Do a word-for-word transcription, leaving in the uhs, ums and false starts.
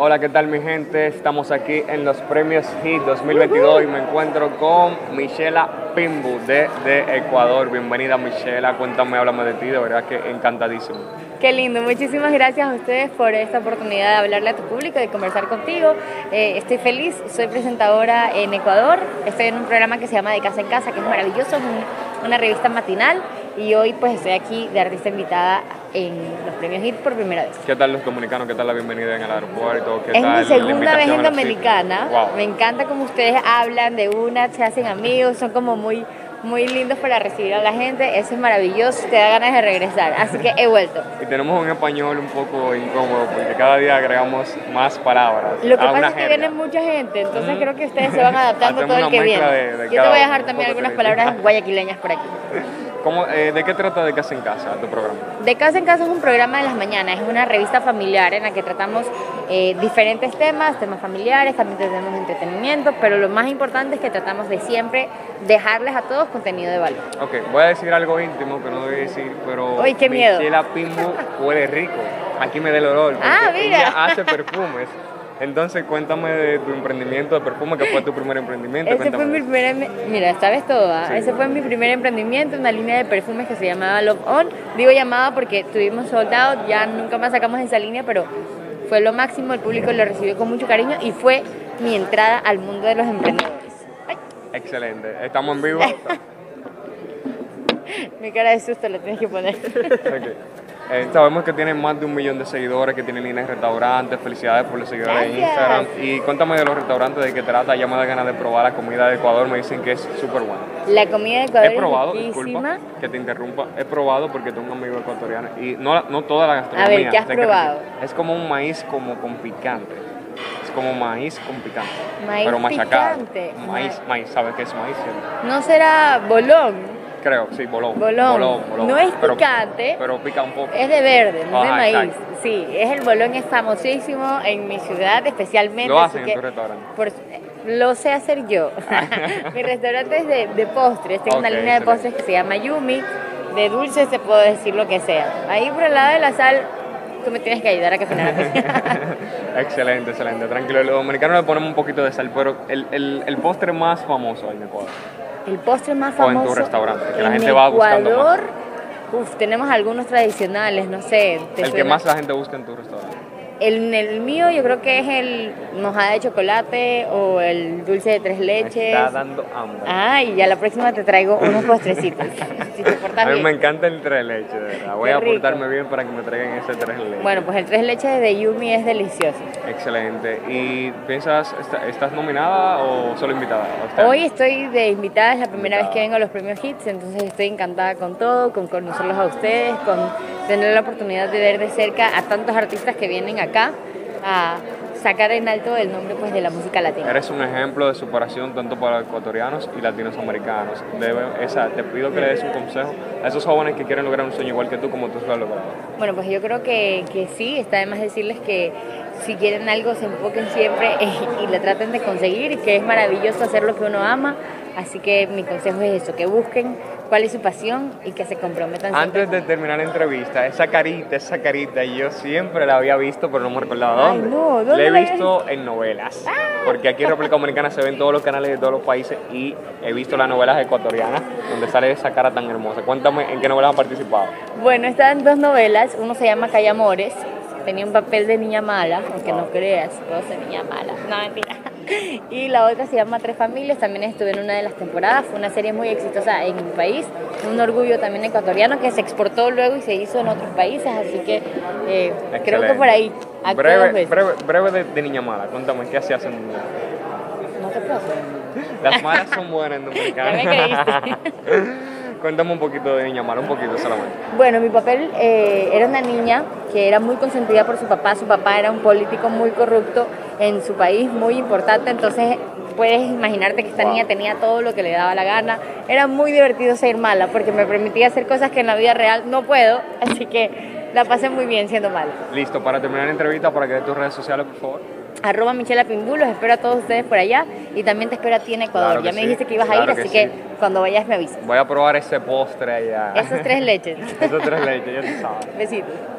Hola, ¿qué tal mi gente? Estamos aquí en los premios HIT dos mil veintidós y me encuentro con Michela Pimbu de, de Ecuador. Bienvenida Michela, cuéntame, háblame de ti, de verdad que encantadísimo. Qué lindo, muchísimas gracias a ustedes por esta oportunidad de hablarle a tu público, de conversar contigo. Eh, estoy feliz, soy presentadora en Ecuador, estoy en un programa que se llama De Casa en Casa, que es maravilloso, es un, una revista matinal, y hoy pues estoy aquí de artista invitada en los premios HIT por primera vez. ¿Qué tal los dominicanos? ¿Qué tal la bienvenida en el aeropuerto? ¿Qué es tal mi segunda vez en la Dominicana. Wow. Me encanta como ustedes hablan de una, se hacen amigos, son como muy, muy lindos para recibir a la gente. Eso es maravilloso, te da ganas de regresar. Así que he vuelto. Y tenemos un español un poco incómodo porque cada día agregamos más palabras. Lo que a pasa una es que jerga. viene mucha gente, entonces mm. creo que ustedes se van adaptando a todo el que viene. De, de Yo te voy a dejar uno, también algunas diferente. palabras guayaquileñas por aquí. ¿Cómo, eh, ¿De qué trata De Casa en Casa, tu programa? De Casa en Casa es un programa de las mañanas, es una revista familiar en la que tratamos eh, diferentes temas, temas familiares, también tenemos entretenimiento, pero lo más importante es que tratamos de siempre dejarles a todos contenido de valor. Ok, voy a decir algo íntimo que no debí decir, pero Uy, qué miedo. Michela Pimbu huele rico. Aquí me da el olor, porque Ah, mira. ella hace perfumes. Entonces, cuéntame de tu emprendimiento de perfume, que fue tu primer emprendimiento. Ese fue mi primer, mira, sabes todo, ¿eh? Sí. Ese fue mi primer emprendimiento, una línea de perfumes que se llamaba Love On. Digo llamada porque tuvimos sold out, ya nunca más sacamos esa línea, pero fue lo máximo, el público lo recibió con mucho cariño y fue mi entrada al mundo de los emprendedores. Ay. Excelente, estamos en vivo. Mi cara de susto la tienes que poner. Okay. Eh, sabemos que tienen más de un millón de seguidores, que tienen líneas de restaurantes. Felicidades por los seguidores Gracias. de Instagram. Y cuéntame de los restaurantes, de qué trata. Ya me da ganas de probar la comida de Ecuador. Me dicen que es súper buena. La comida de Ecuador He probado, es riquísima. disculpa que te interrumpa. He probado porque tengo un amigo ecuatoriano. Y no, no toda la gastronomía. A ver, ¿qué has sé probado? Que es como un maíz como con picante. Es como maíz con picante. Maíz pero machacado. picante. Maíz, maíz. ¿Sabes qué es maíz? ¿Cierto? ¿No será bolón? Creo, sí, bolón. Bolón. bolón, bolón. No es pero, picante. Pero pica un poco. Es de verde, no Ajá, de maíz. exacto. Sí, es el bolón, es famosísimo en mi ciudad especialmente. Lo hacen así en que tu restaurante. por- lo sé hacer yo. Mi restaurante es de, de postres, tengo una Ok, línea de excelente. postres que se llama Yumi. De dulces te puedo decir lo que sea. Ahí por el lado de la sal, tú me tienes que ayudar a que finalmente. Excelente, excelente. Tranquilo, los dominicanos le ponemos un poquito de sal, pero el, el, el postre más famoso en Ecuador. El postre más O en famoso tu restaurante, que la en gente va buscando Ecuador, uf, tenemos algunos tradicionales, no sé. ¿te El que suena? más la gente busca en tu restaurante. El, el mío yo creo que es el mojada de chocolate o el dulce de tres Me leches. está dando hambre. Ah, y ya la próxima te traigo unos postrecitos. Si te portas A mí bien. me encanta el tres leches, de verdad. Voy Qué a rico. portarme bien para que me traigan ese tres leches. Bueno, pues el tres leches de Yumi es delicioso. Excelente. ¿Y piensas, est- estás nominada o solo invitada? ¿O estás- Hoy estoy de invitada, es la primera Invitada. vez que vengo a los premios HITS, entonces estoy encantada con todo, con conocerlos a ustedes, con tener la oportunidad de ver de cerca a tantos artistas que vienen acá a sacar en alto el nombre pues de la música latina. Eres un ejemplo de superación tanto para ecuatorianos y latinoamericanos. Debe, esa, te pido que le des un consejo a esos jóvenes que quieren lograr un sueño igual que tú, como tú lo has logrado. Bueno, pues yo creo que, que sí, está de más decirles que si quieren algo se enfoquen siempre y lo traten de conseguir, y que es maravilloso hacer lo que uno ama, así que mi consejo es eso, que busquen cuál es su pasión y que se comprometan Antes siempre. de terminar la entrevista, esa carita, esa carita, yo siempre la había visto, pero no me recordaba Ay, dónde. no, ¿dónde la he la habías visto en novelas, porque aquí en República Dominicana se ven todos los canales de todos los países y he visto las novelas ecuatorianas donde sale esa cara tan hermosa. Cuéntame en qué novelas has participado. Bueno, están dos novelas, uno se llama Calla Amores, tenía un papel de niña mala, aunque no creas, puedo ser niña mala, no mentira. Y la otra se llama Tres Familias, también estuve en una de las temporadas, fue una serie muy exitosa en mi país, un orgullo también ecuatoriano que se exportó luego y se hizo en otros países, así que eh, creo que Excelente. por ahí actué dos Breve, veces. breve, breve de, de Niña Mala, cuéntame, ¿qué hacías en Niña No te puedo hacer. Mala? Las malas son buenas en Dominicana. Ya me creíste. Cuéntame un poquito de Niña Mala, un poquito solamente. Bueno, mi papel eh, era una niña que era muy consentida por su papá. Su papá era un político muy corrupto en su país, muy importante. Entonces, puedes imaginarte que esta Wow. niña tenía todo lo que le daba la gana. Era muy divertido ser mala porque me permitía hacer cosas que en la vida real no puedo. Así que la pasé muy bien siendo mala. Listo, para terminar la entrevista, para que dé tus redes sociales, por favor. Arroba Michela Pimbu, los espero a todos ustedes por allá y también te espero a ti en Ecuador. Claro que Ya me sí, dijiste que ibas a claro ir, que así sí. que cuando vayas me avisas. Voy a probar ese postre allá. Esos tres leches. Esos tres leches, ya tú sabes. Besitos.